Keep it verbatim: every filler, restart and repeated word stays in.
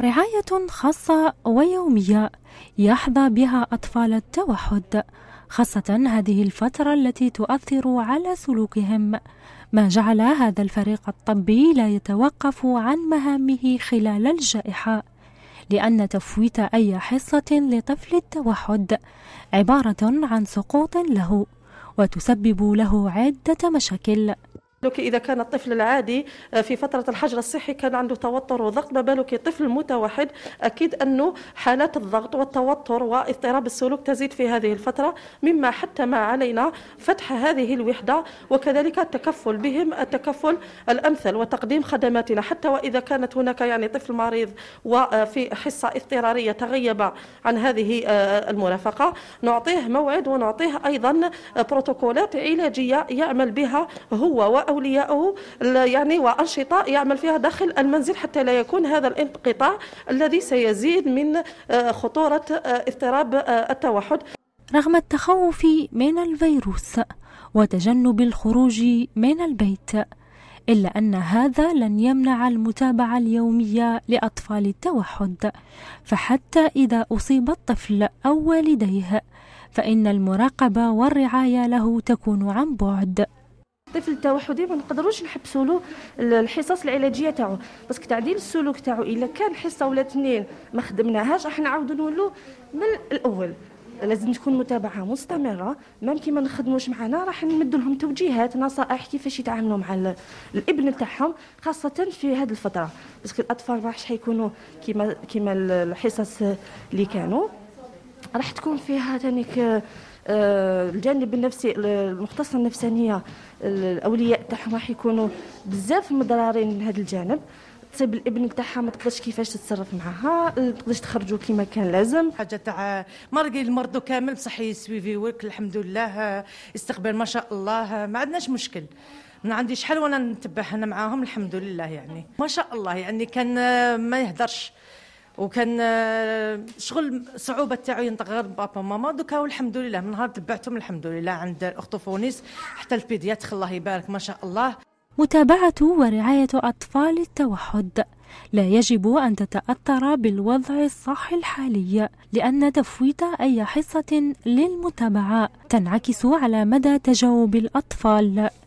رعاية خاصة ويومية يحظى بها أطفال التوحد، خاصة هذه الفترة التي تؤثر على سلوكهم، ما جعل هذا الفريق الطبي لا يتوقف عن مهامه خلال الجائحة، لأن تفويت أي حصة لطفل التوحد عبارة عن سقوط له وتسبب له عدة مشاكل. إذا كان الطفل العادي في فترة الحجر الصحي كان عنده توتر وضغط، ما بالك طفل متوحد؟ أكيد أنه حالات الضغط والتوتر واضطراب السلوك تزيد في هذه الفترة، مما حتم علينا فتح هذه الوحدة وكذلك التكفل بهم التكفل الأمثل وتقديم خدماتنا، حتى وإذا كانت هناك يعني طفل مريض وفي حصة اضطرارية تغيب عن هذه المرافقة نعطيه موعد ونعطيه أيضا بروتوكولات علاجية يعمل بها هو أولياءه يعني وأنشطة يعمل فيها داخل المنزل، حتى لا يكون هذا الانقطاع الذي سيزيد من خطورة اضطراب التوحد. رغم التخوف من الفيروس وتجنب الخروج من البيت، إلا أن هذا لن يمنع المتابعة اليومية لأطفال التوحد، فحتى إذا أصيب الطفل أو والديه فإن المراقبة والرعاية له تكون عن بعد. الطفل التوحدي ما نقدروش نحبسوا له الحصص العلاجيه تاعو، بس تعديل السلوك تاعو الا كان حصه ولا اثنين ما خدمناهاش راح نعاودوا نقولوا من الاول. لازم تكون متابعه مستمره، مام كي ما نخدموش معنا راح نمدوا لهم توجيهات نصائح كيفاش يتعاملوا مع الابن تاعهم، خاصه في هذه الفتره، بس الاطفال ما راحش حيكونوا كيما كيما الحصص اللي كانوا، راح تكون فيها ثانيك الجانب النفسي المختصة النفسانية، الأولياء تاعهم راح يكونوا بزاف مضررين من هذا الجانب. تصيب الابن تاعها ما تقدرش كيفاش تتصرف معها، ما تقدرش تخرجوا كما كان لازم. حاجه تاع مرقي المرضو كامل بصح يسويفي ورك الحمد لله، استقبال ما شاء الله، ما عندناش مشكل. ما عندي شحال وانا نتبع انا معاهم الحمد لله، يعني ما شاء الله، يعني كان ما يهدرش وكان شغل صعوبه تاعو ينطق غير بابا وماما. دوكا الحمد لله من نهار تبعتهم الحمد لله عند الاخطوفونيس حتى البيدياتر الله يبارك ما شاء الله. متابعة ورعاية أطفال التوحد لا يجب أن تتأثر بالوضع الصحي الحالي، لأن تفويت أي حصة للمتابعة تنعكس على مدى تجاوب الأطفال.